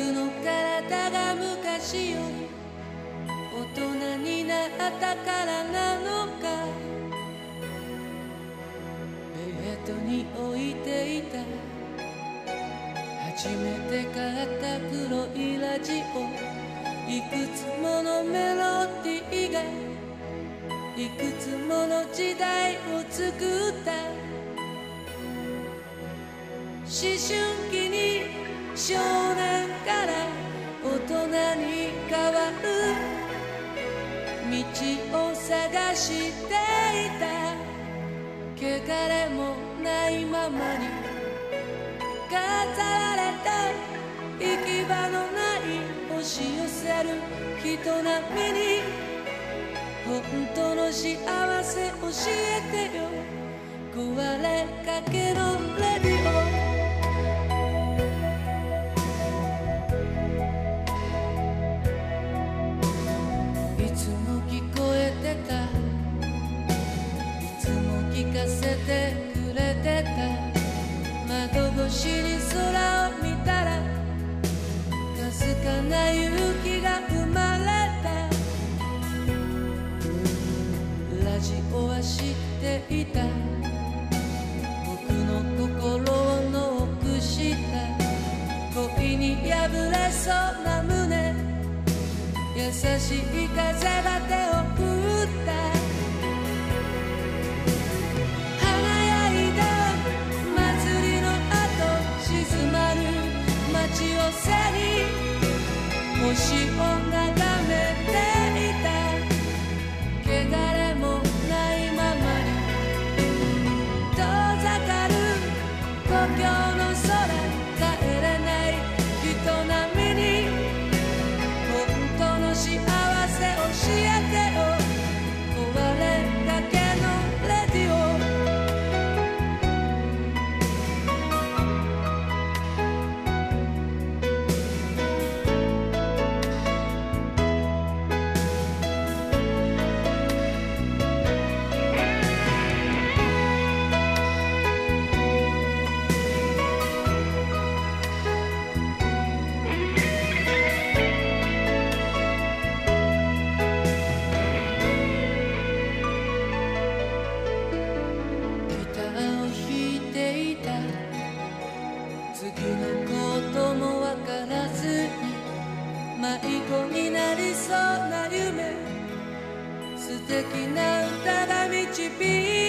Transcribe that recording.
の体が昔より大人になったからなのか、ベッドに置いていた初めて買った黒いラジオ、いくつものメロディーがいくつもの時代を作った。思春期に少年から大人に変わる道を探していた。汚れもないままに飾られた行き場のない押し寄せる人並みに、本当の幸せ教えてよ、壊れかけのレディオ。いつも聞こえてた、いつも聞かせてくれてた。窓越しに空を見たらかすかな勇気が生まれた。ラジオは知っていた、僕の心をノックした。恋に破れそうな胸、優しい風が手を振った。華やいだ祭りの後静まる街を背に星を眺めていた。汚れもないままに遠ざかる故郷の空、帰れない人並みに本当の幸せ教えてよ、壊れかけのレディオ。次のこともわからずに迷子になりそうな夢、素敵な歌が導い